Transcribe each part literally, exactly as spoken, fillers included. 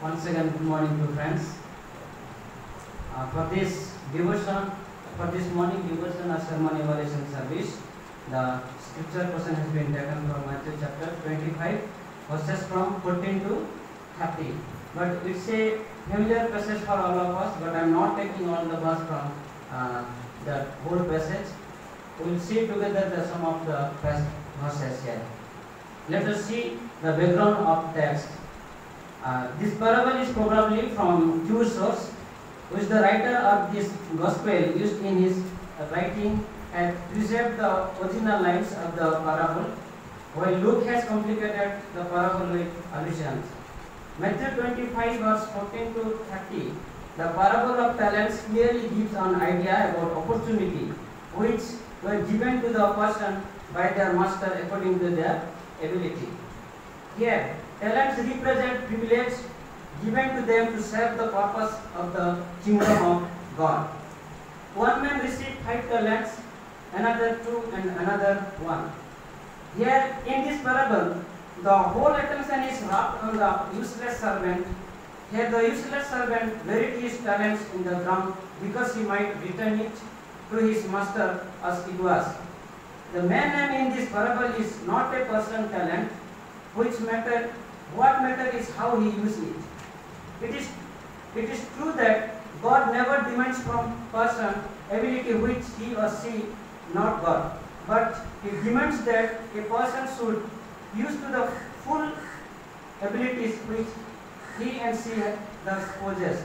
Once again, good morning to friends. Uh, for this devotion, for this morning devotion or sermon evaluation service, the scripture portion has been taken from Matthew chapter twenty-five, verses from fourteen to thirty. But it's a familiar passage for all of us, but I am not taking all the verse from uh, the whole passage. We will see together the some of the verses here. Let us see the background of text. Uh, this parable is probably from Jewish source, which the writer of this gospel used in his writing and preserved the original lines of the parable, while Luke has complicated the parable with allusions. Matthew twenty-five verse fourteen to thirty, the parable of talents clearly gives an idea about opportunity which were given to the person by their master according to their ability. Here, talents represent privilege given to them to serve the purpose of the kingdom of God. One man received five talents, another two, and another one. Here, in this parable, the whole attention is wrapped on the useless servant. Here, the useless servant buried his talents in the ground because he might return it to his master as it was. The man name in this parable is not a person's talent, which matter. What matter is how he uses it. It is, it is true that God never demands from person ability which he or she not got, but he demands that a person should use to the full abilities which he and she does possess.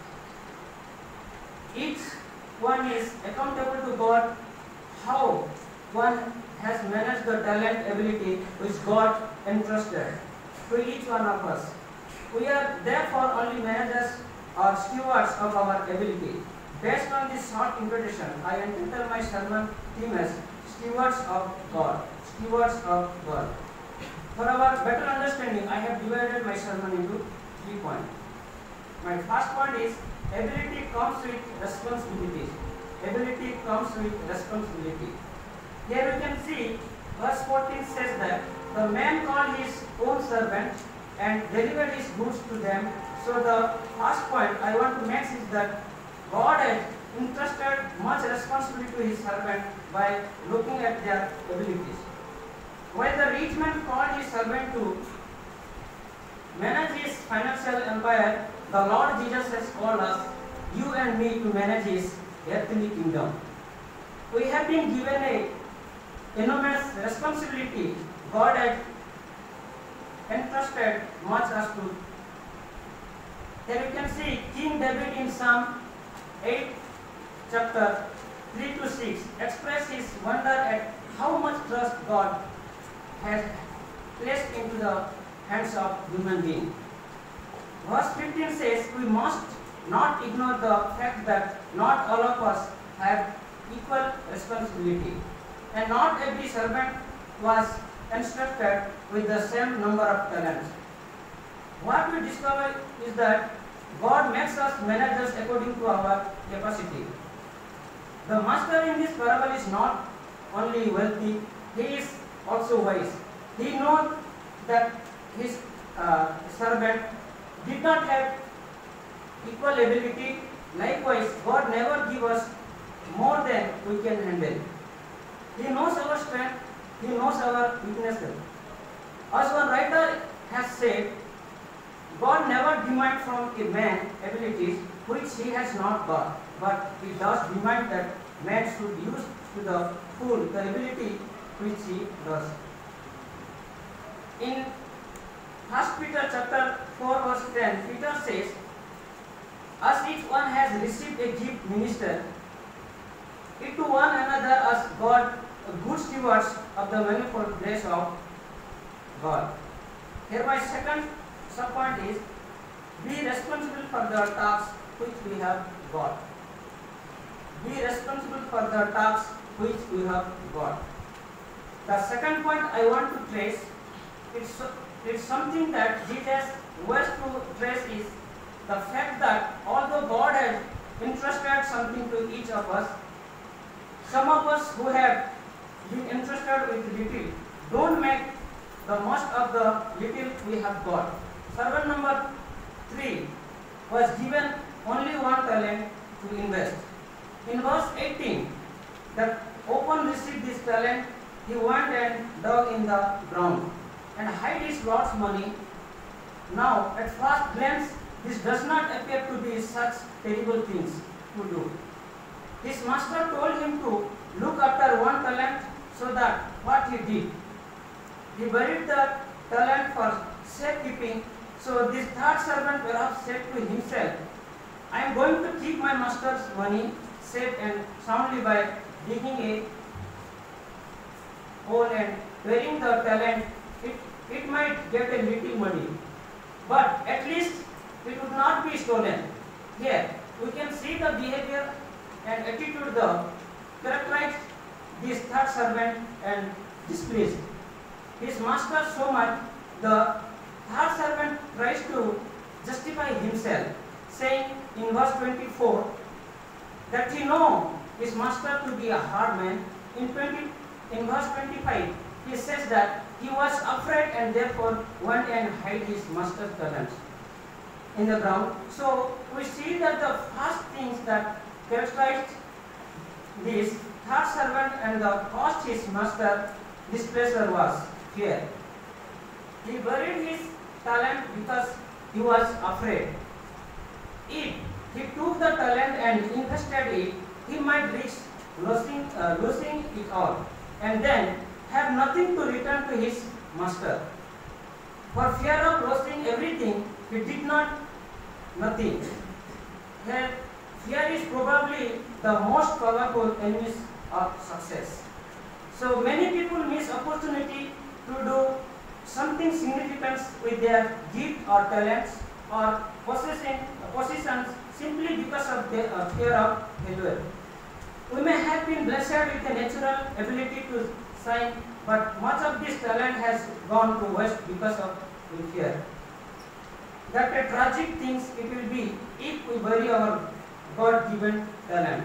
Each one is accountable to God how one has managed the talent ability which God entrusted to each one of us. We are therefore only managers or stewards of our ability. Based on this short introduction, I entitle my sermon theme as Stewards of God. Stewards of God. For our better understanding, I have divided my sermon into three points. My first point is ability comes with responsibilities. Ability comes with responsibility. Here we can see verse fourteen says that the man called his own servant and delivered his goods to them. So the first point I want to make is that God has entrusted much responsibility to his servant by looking at their abilities. While the rich man called his servant to manage his financial empire, the Lord Jesus has called us, you and me, to manage his earthly kingdom. We have been given a enormous responsibility. God has entrusted much as to. Here you can see King David in Psalm eight, chapter three to six, express his wonder at how much trust God has placed into the hands of human beings. Verse fifteen says, we must not ignore the fact that not all of us have equal responsibility, and not every servant was instructed with the same number of talents. What we discover is that God makes us managers according to our capacity. The master in this parable is not only wealthy, he is also wise. He knows that his uh, servant did not have equal ability. Likewise, God never gives us more than we can handle. He knows our strength, he knows our weaknesses. As one writer has said, God never demands from a man abilities which he has not got, but he does demand that man should use to the full the ability which he does. In First Peter chapter four verse ten, Peter says, as each one has received a gift minister, it to one another as God good stewards of the manifold grace of God. Here my second sub-point is, be responsible for the tasks which we have got. Be responsible for the tasks which we have got. The second point I want to trace, it's, it's something that Jesus wants to trace is the fact that although God has entrusted something to each of us, some of us who have been entrusted with little don't make the most of the little we have got. Servant number three was given only one talent to invest. In verse eighteen, the open received this talent. He went and dug in the ground and hid his Lord's money. Now, at first glance, this does not appear to be such terrible things to do. His master told him to look after one talent, so that what he did, he buried the talent for safekeeping. So this third servant perhaps said to himself, I am going to keep my master's money safe and soundly by digging a hole and burying the talent. It, it might get a little muddy, but at least it would not be stolen. Here we can see the behavior and attitude the characterized this third servant and displeased his master so much. The third servant tries to justify himself, saying in verse twenty-four that he know his master to be a hard man. In twenty, in verse twenty-five, he says that he was afraid and therefore went and hid his master's talents in the ground. So we see that the first things that characterized this third servant and the caused his master displeasure was fear. He buried his talent because he was afraid. If he took the talent and invested it, he might risk losing, uh, losing it all and then have nothing to return to his master. For fear of losing everything, he did not nothing. Here, fear is probably the most powerful enemy of success. So many people miss opportunity to do something significant with their gift or talents or possessing, possessions simply because of their uh, fear of failure. We may have been blessed with a natural ability to sing, but much of this talent has gone to waste because of fear. That a tragic thing it will be if we bury our God-given talent.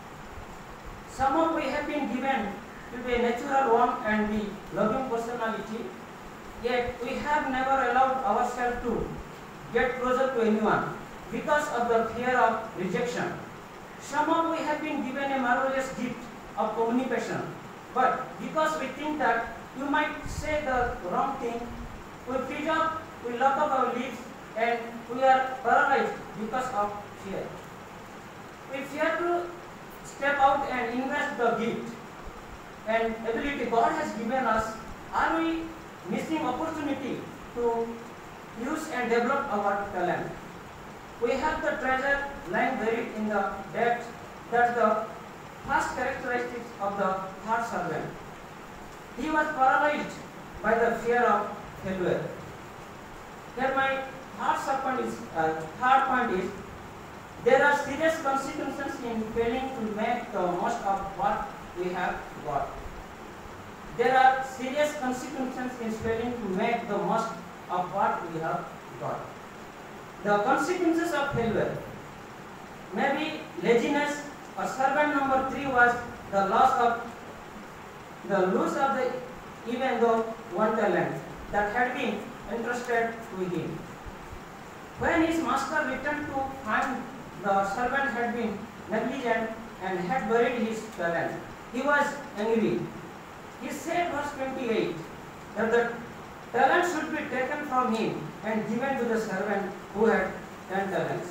Some of we have been given to be a natural one and the loving personality, yet we have never allowed ourselves to get closer to anyone because of the fear of rejection. Some of we have been given a marvelous gift of communication, but because we think that you might say the wrong thing, we freeze up, we lock up our lips, and we are paralyzed because of fear. We fear to step out and invest the gift and ability God has given us. Are we missing opportunity to use and develop our talent? We have the treasure lying buried in the depths. That's the first characteristics of the third servant. He was paralyzed by the fear of failure. Here my third serpent is, uh, third point is, there are serious consequences in failing to make the most of what we have got. There are serious consequences in failing to make the most of what we have got. The consequences of failure may be laziness, or servant number three was the loss of the loss of the even though one talent that had been entrusted to him. When his master returned to find the servant had been negligent and had buried his talent, he was angry. He said, verse twenty-eight, that the talent should be taken from him and given to the servant who had ten talents.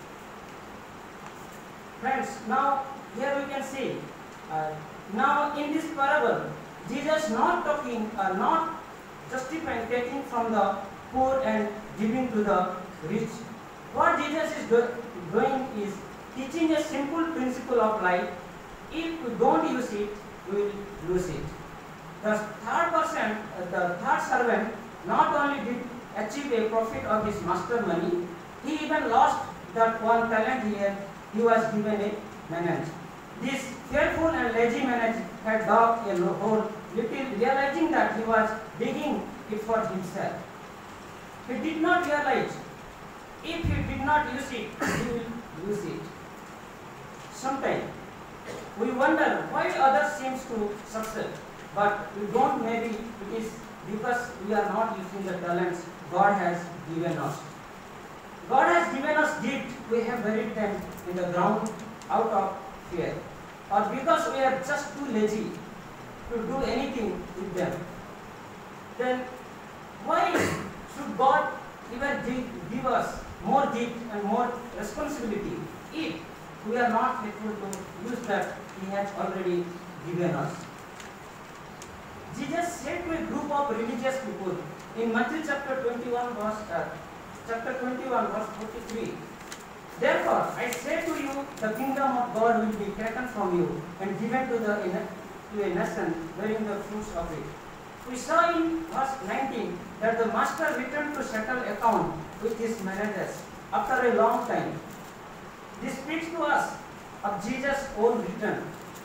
Friends, now here we can see, uh, now in this parable, Jesus not talking, uh, not justifying taking from the poor and giving to the rich. What Jesus is do doing is teaching a simple principle of life. If we don't use it, we will lose it. The third person, uh, the third servant, not only did achieve a profit of his master money, he even lost that one talent he had, he was given a manage. This fearful and lazy manage had dug a hole, little realizing that he was digging it for himself. He did not realize if he did not use it, he will use it. Sometimes we wonder why others seem to succeed, but we don't. Maybe it is because we are not using the talents God has given us. God has given us gift we have buried them in the ground out of fear, or because we are just too lazy to do anything with them, then why should God even give, give us more gift and more responsibility if we are not able to use that He has already given us? Jesus said to a group of religious people in Matthew chapter twenty-one verse uh, chapter twenty-one verse forty-three, therefore I say to you, the kingdom of God will be taken from you and given to the to a nation bearing the fruits of it. We saw in verse nineteen that the master returned to settle account with his managers after a long time. This speaks to us of Jesus' own return.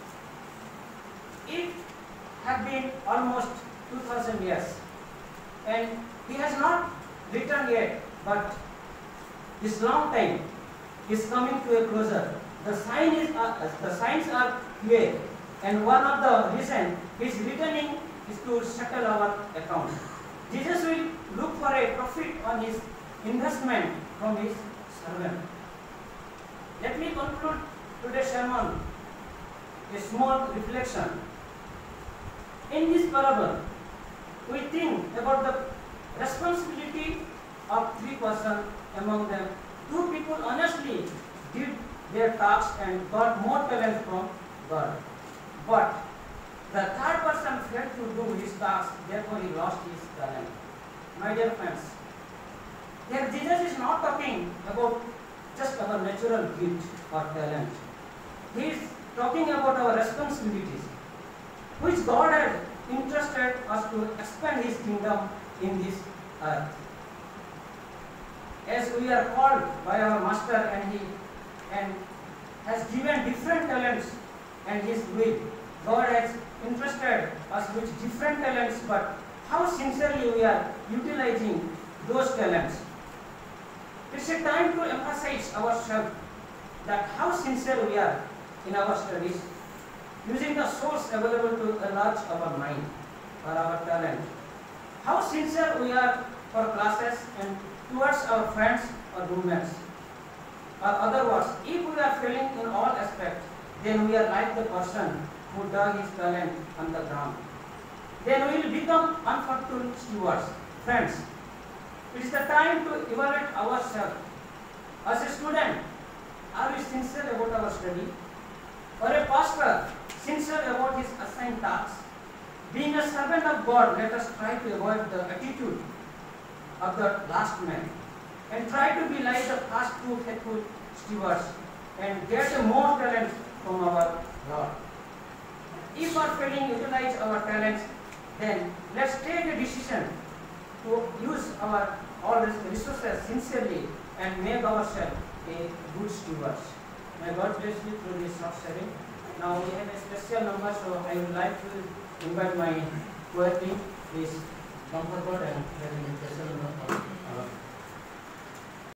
It had been almost two thousand years and He has not returned yet, but this long time is coming to a closure. The sign is uh, the signs are clear, and one of the reasons He is returning is to settle our account. Jesus will look for a profit on His investment from His servant. Let me conclude today's sermon a small reflection. In this parable, we think about the responsibility of three persons. Among them, two people honestly did their tasks and got more talent from God. But the third person failed to do his task, therefore he lost his talent. My dear friends, here Jesus is not talking about just our natural gift or talent. He is talking about our responsibilities, which God had entrusted us to expand His kingdom in this earth. As we are called by our Master, and He and has given different talents and His will, God has entrusted us with different talents, but how sincerely we are utilizing those talents. It's a time to emphasize ourselves that how sincere we are in our studies, using the source available to enlarge our mind or our talent. How sincere we are for classes and towards our friends or roommates. Or other words, if we are failing in all aspects, then we are like the person who dug his talent on the ground. Then we will become unfortunate stewards. Friends, it is the time to evaluate ourselves. As a student, are we sincere about our study? Or a pastor, sincere about his assigned tasks? Being a servant of God, let us try to avoid the attitude of the last man and try to be like the first two faithful stewards and get a more talent from our Lord. If our failing utilize our talents, then let's take a decision to use our all resources sincerely and make ourselves a good stewards. May God bless you through this short sharing. Now we have a special number, so I would like to invite my choir team. Please come forward and have a special number.